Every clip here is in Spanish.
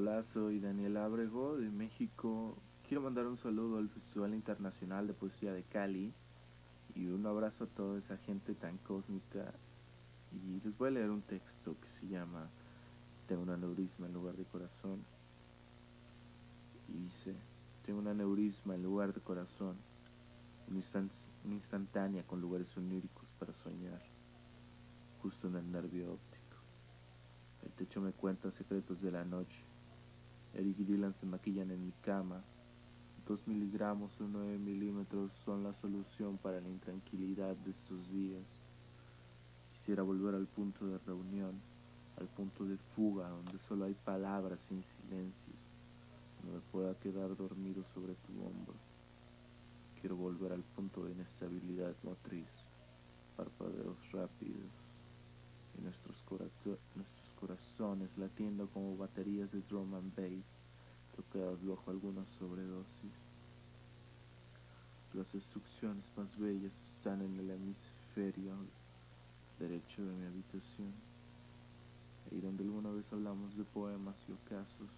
Hola, soy Daniel Ábrego de México. Quiero mandar un saludo al Festival Internacional de Poesía de Cali y un abrazo a toda esa gente tan cósmica. Y les voy a leer un texto que se llama Tengo un aneurisma en lugar de corazón. Y dice, tengo un aneurisma en lugar de corazón, una instantánea con lugares oníricos para soñar, justo en el nervio óptico. El techo me cuenta secretos de la noche. Eric y Dylan se maquillan en mi cama. 2 miligramos o 9 milímetros son la solución para la intranquilidad de estos días. Quisiera volver al punto de reunión, al punto de fuga, donde solo hay palabras sin silencios, donde me pueda quedar dormido sobre tu hombro. Quiero volver al punto de inestabilidad motriz, parpadeos rápidos, y nuestros corazones latiendo como baterías de drum and bass, tocadas bajo alguna sobredosis. Las instrucciones más bellas están en el hemisferio derecho de mi habitación, ahí donde alguna vez hablamos de poemas y ocasos.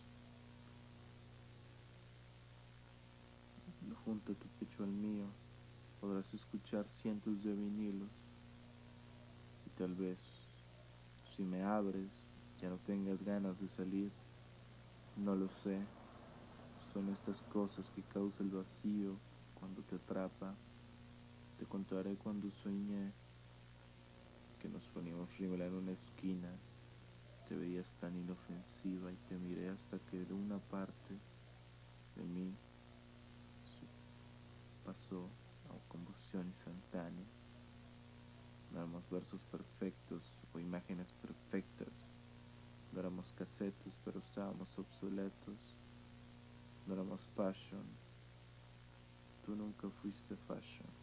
Junto a tu pecho al mío podrás escuchar cientos de vinilos y tal vez, si me abres, ya no tengas ganas de salir. No lo sé. Son estas cosas que causa el vacío cuando te atrapa. Te contaré cuando soñé que nos poníamos rímel en una esquina. Te veías tan inofensiva y te miré hasta que de una parte de mí pasó a combustión instantánea. No éramos versos perfectos o imágenes perfectas. No éramos casetes, pero estábamos obsoletos. No éramos fashion. Tú nunca fuiste fashion.